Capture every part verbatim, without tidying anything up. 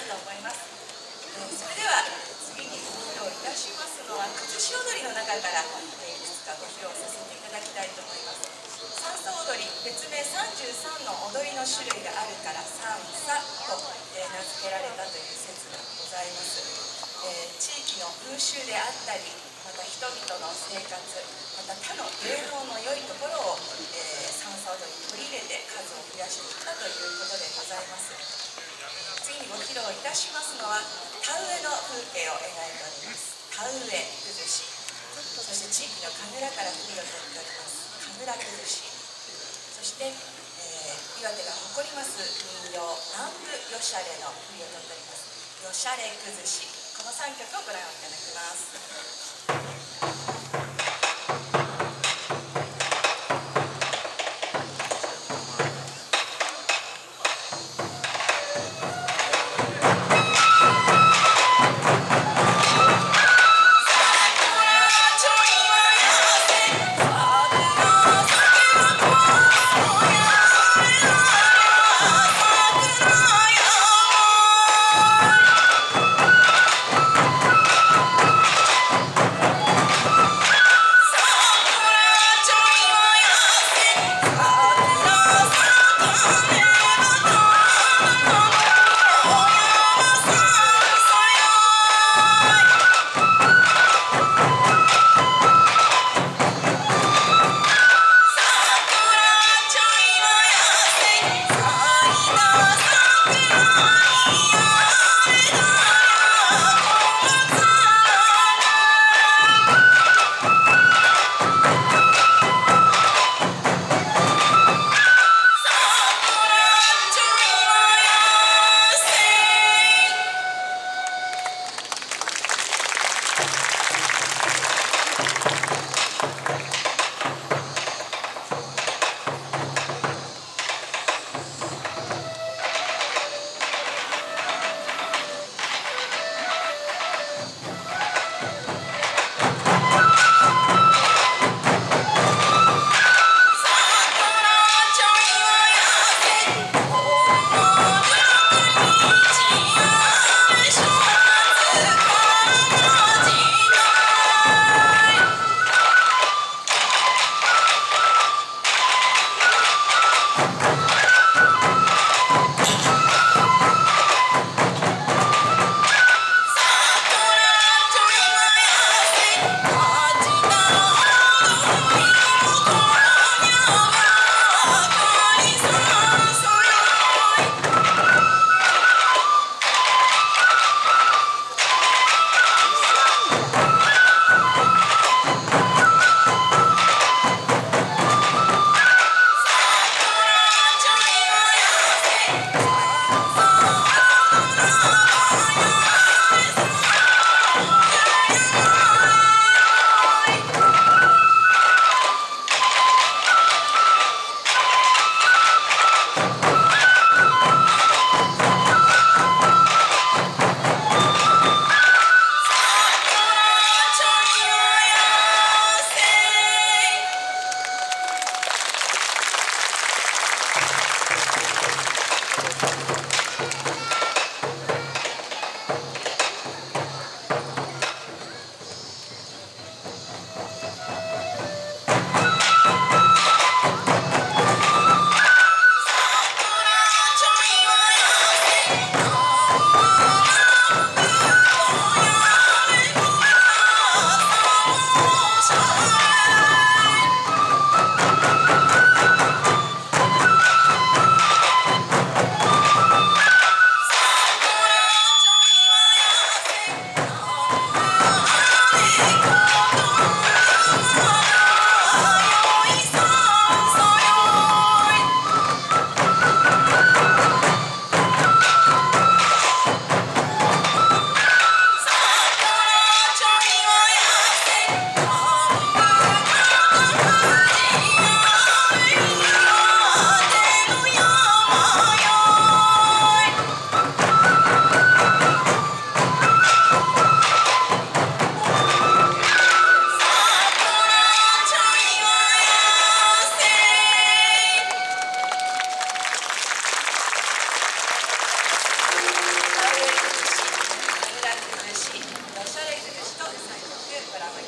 と思います。えー、それでは次にご披露いたしますのは崩し踊りの中から、えー、いくつかご披露させていただきたいと思います。三叉踊り、別名さんじゅうさんの踊りの種類があるから三叉と、えー、名付けられたという説がございます。えー、地域の風習であったり、また人々の生活、また他の芸能の良いところを、えー、三叉踊りに取り入れて数を増やしていったということでございます。次にご披露いたしますのは田植えの風景を描いております。田植え崩し、そして地域の神楽から振りを取っております神楽崩し、そして、えー、岩手が誇ります民謡南部よしゃれの振りを取っておりますよしゃれ崩し、このさんきょくをご覧いただきます。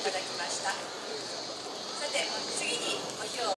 ただきました。さて次にご披露